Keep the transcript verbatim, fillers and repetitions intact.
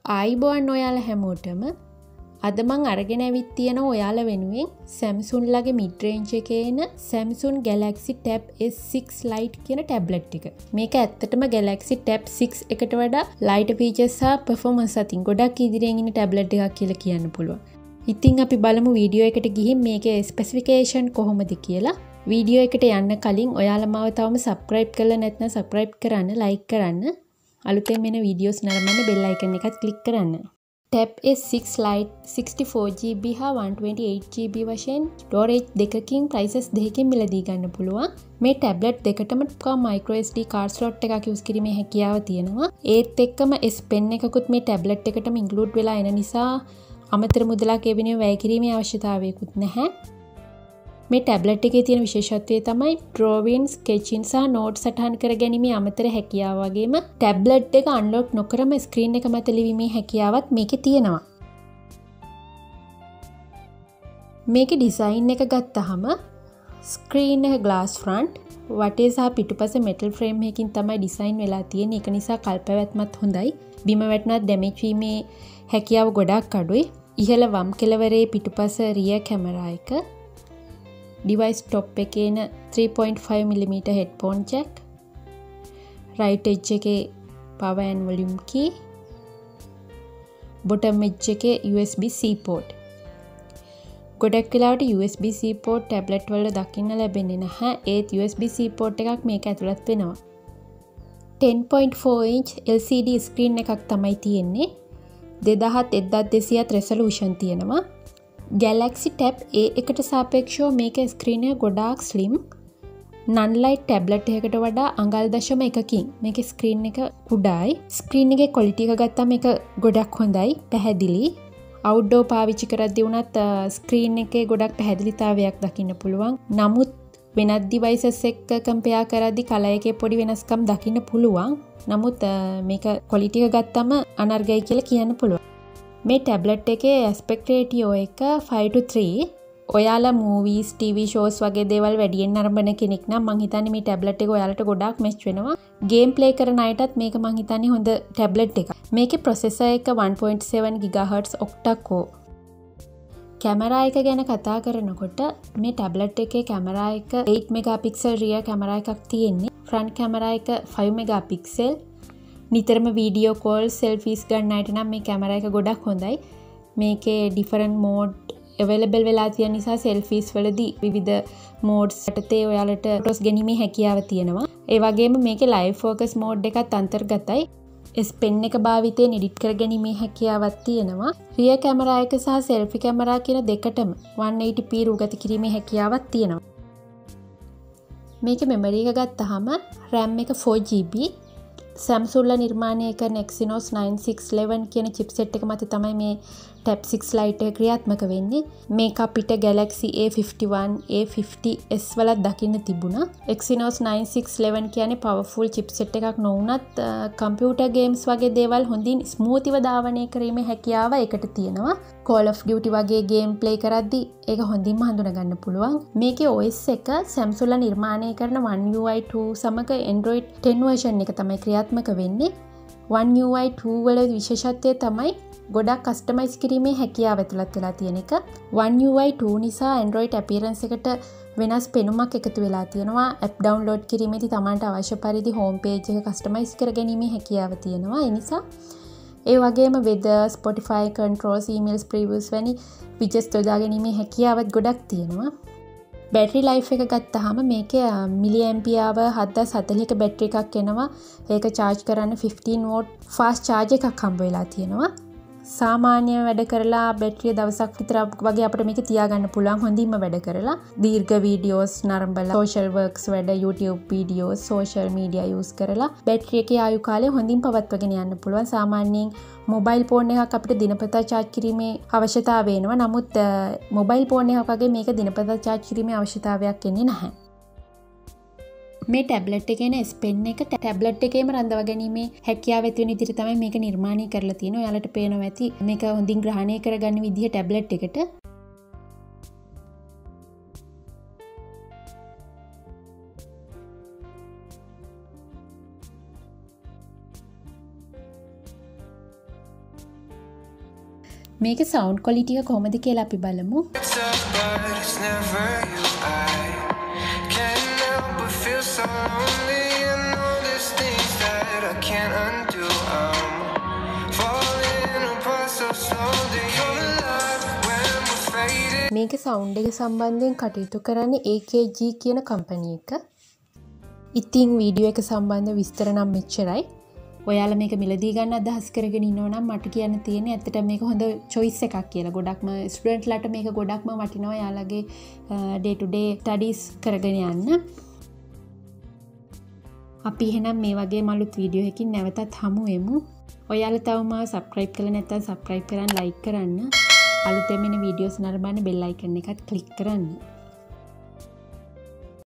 ආයිබෝන් ඔයාලා හැමෝටම අද මං අරගෙන ඇවිත් තියෙනවා ඔයාලා වෙනුවෙන් Samsung ලගේ mid range එකේ එන Samsung Galaxy Tab S six Lite කියන ටැබ්ලට් එක. මේක ඇත්තටම Galaxy Tab six එකට වඩා light features සහ performance අතින් ගොඩක් ඉදිරියෙන් ඉන්න ටැබ්ලට් එකක් කියලා කියන්න පුළුවන්. ඉතින් අපි බලමු වීඩියෝ එකට ගිහින් මේකේ ස්පෙસિෆිකේෂන් කොහොමද කියලා. වීඩියෝ එකට යන්න කලින් ඔයාලා මාව තවම subscribe කරලා නැත්නම් subscribe කරන්න, like කරන්න. අලුතෙන් එන වීඩියෝස් නරඹන්න bell icon එකත් click කරන්න. Tab S six Lite sixty-four G B හා one twenty-eight G B වශයෙන් storage දෙකකින් prices දෙකකින් මිලදී ගන්න පුළුවන්. මේ ටැබ්ලට් දෙකටම micro S D card slot එකක් use කිරීමේ හැකියාව තියෙනවා. ඒත් එක්කම S Pen එකකුත් මේ ටැබ්ලට් එකටම include වෙලා එන නිසා අමතර මුදලක් ඒ වෙනුවෙන් වැය කිරීමේ අවශ්‍යතාවයකුත් නැහැ. මේ ටැබ්ලට් එකේ තියෙන විශේෂත්වය තමයි drawing, sketching සහ notes සටහන් කර ගැනීමේ අමතර හැකියාව වගේම ටැබ්ලට් එක unlock නොකරම screen එක මත ලිවීමේ හැකියාවත් මේකේ තියෙනවා. මේකේ design එක ගත්තහම screen එක glass front, වටේ සහ පිටුපස metal frame එකකින් තමයි design වෙලා තියෙන්නේ. ඒක නිසා කල්පැවැත්මත් හොඳයි. බිම වැටුණත් damage වීමේ හැකියාව ගොඩක් අඩුයි. ඉහළ වම් කෙළවරේ පිටුපස rear camera එක, device top එකේ එන three point five millimeter headphone jack, right edge එකේ power and volume key, bottom edge එකේ U S B C port. ගොඩක් වෙලාවට U S B C port tablet වල දකින්න ලැබෙන්නේ නැහැ. ඒත් U S B C port එකක් මේක ඇතුළත් වෙනවා. ten point four inch L C D screen එකක් තමයි තියෙන්නේ. two thousand by twelve hundred resolution තියෙනවා. Galaxy Tab A එකට සාපේක්ෂව මේකේ ස්ක්‍රීන් එක ගොඩාක් ස්ලිම්. non-light ටැබ්ලට් එකකට වඩා අඟල් දශම එකකින් මේකේ ස්ක්‍රීන් එක කුඩායි. ස්ක්‍රීන් එකේ quality එක ගත්තාම මේක ගොඩක් හොඳයි, පැහැදිලි. outdoor පාවිච්චි කරද්දී වුණත් ස්ක්‍රීන් එකේ ගොඩක් පැහැදිලිතාවයක් දකින්න පුළුවන්. නමුත් වෙනත් devices එක්ක compare කරද්දී කලර් එකේ පොඩි වෙනස්කම් දකින්න පුළුවන්. නමුත් මේක quality එක ගත්තම අනර්ගයි කියලා කියන්න පුළුවන්. මේ ටැබ්ලට් එකේ aspect ratio එක five to three. ඔයාලා movies, T V shows වගේ දේවල් වැඩියෙන් නරඹන කෙනෙක් නම් මං හිතන්නේ මේ ටැබ්ලට් එක ඔයාලට ගොඩාක් match වෙනවා. game play කරන අයටත් මේක මං හිතන්නේ හොඳ ටැබ්ලට් එකක්. මේකේ processor එක one point seven gigahertz octa core. Camera එක ගැන කතා කරනකොට මේ ටැබ්ලට් එකේ කැමරා එක eight megapixel rear කැමරා එකක් තියෙන්නේ. front කැමරා එක five megapixel. නිතරම වීඩියෝ කෝල් සෙල්ෆීස් ගන්න අයට නම් මේ කැමරා එක ගොඩක් හොඳයි. මේකේ different mode available වෙලා තියෙන නිසා සෙල්ෆීස් වලදී විවිධ modes යටතේ ඔයාලට ෆොටෝස් ගැනීමේ හැකියාව තියෙනවා. ඒ වගේම මේකේ live focus mode එකත් අන්තර්ගතයි. S Pen එක භාවිතයෙන් edit කර ගැනීමේ හැකියාවක් තියෙනවා. rear කැමරා එක සහ selfie කැමරා කියන දෙකටම one eighty p රුගත කිරීමේ හැකියාවක් තියෙනවා. මේකේ memory එක ගත්තාම RAM එක four G B, Samsung ලා නිර්මාණය කරන Exynos nine six one one කියන chipset එක මත තමයි මේ Tab six Lite එක ක්‍රියාත්මක වෙන්නේ. මේක අපිට Galaxy A fifty-one, A fifty S වල දකින්න තිබුණා. Exynos nine six one one කියන්නේ powerful chipset එකක් නොවුනත් computer games වගේ දේවල් හොඳින් smoothව ධාවනය කිරීමේ හැකියාව ඒකට තියෙනවා. Call of Duty වගේ game play කරද්දී ඒක හොඳින්ම හඳුනා ගන්න පුළුවන්. මේකේ O S එක Samsung ලා නිර්මාණය කරන One U I two සමග Android ten version එක තමයි ක්‍රියාත්මක වෙන්නේ. One U I two වල විශේෂත්වය තමයි ගොඩක් කස්ටමයිස් කිරීමේ හැකියාව ඇතුළත් වෙලා තියෙන එක. One U I two නිසා Android appearance එකට වෙනස් පෙනුමක් එකතු වෙලා තියෙනවා. app download කිරීමේදී Tamanට අවශ්‍ය පරිදි home page එක කස්ටමයිස් කර ගැනීමේ හැකියාව තියෙනවා. ඒ නිසා ඒ වගේම weather, Spotify controls, emails, previews වැනි widgets යොදා ගැනීමේ හැකියාවත් ගොඩක් තියෙනවා. බැටරි ලයිෆ් එක ගත්තාම මේකේ milliampere hour seven thousand forty ක බැටරි එකක් එනවා. ඒක charge කරන්න fifteen watt fast charge එකක් හම්බ වෙලා තියෙනවා. සාමාන්‍ය වැඩ කරලා බැටරිය දවසක් විතර වගේ අපිට මේක තියාගන්න පුළුවන් හොඳින්ම වැඩ කරලා. දීර්ඝ වීඩියෝස් නරඹලා, social works වැඩ, YouTube videos, social media use කරලා බැටරි එකේ ආයු කාලය හොඳින් පවත්වාගෙන යන්න පුළුවන්. සාමාන්‍යයෙන් මොබයිල් ෆෝන් එකක් අපිට දිනපතා charge කිරීමේ අවශ්‍යතාවය එනවා. නමුත් මොබයිල් ෆෝන් එකක් වගේ මේක දිනපතා charge කිරීමේ අවශ්‍යතාවයක් එන්නේ නැහැ. මේ ටැබ්ලට් එකේ නේ S Pen එක ටැබ්ලට් එකේම රඳවා ගැනීමේ හැකියාව ඇති වෙන විදිහට තමයි මේක නිර්මාණය කරලා තියෙන්නේ. ඔයාලට පේනවා ඇති මේක හොඳින් ග්‍රහණය කරගන්න විදිහ ටැබ්ලට් එකට. මේක සවුන්ඩ් ක්වොලිටි එක කොහොමද කියලා අපි බලමු. මේක සවුන්ඩ් එක සම්බන්ධයෙන් කටයුතු කරන්නේ ඒ කේ ජී කියන කම්පැනි එක. ඉතින් වීඩියෝ එක සම්බන්ධ විස්තර නම් මෙච්චරයි. ඔයාලා මේක මිලදී ගන්න අදහස් කරගෙන ඉන්නව නම් මට කියන්න තියෙන්නේ ඇත්තට මේක හොඳ choice එකක් කියලා. ගොඩක්ම ස්ටුඩන්ට්ලාට මේක ගොඩක්ම වටිනවා යාළගේ day to day studies කරගෙන යන්න. අපි එහෙනම් මේ වගේ මලුත් වීඩියෝ එකකින් නැවතත් හමු වෙමු. ඔයාලා තවම මාව subscribe කරලා නැත්නම් subscribe කරන් like කරන්න. අලුතෙන් එන වීඩියෝස් නරඹන්න bell icon එකත් click කරන්න.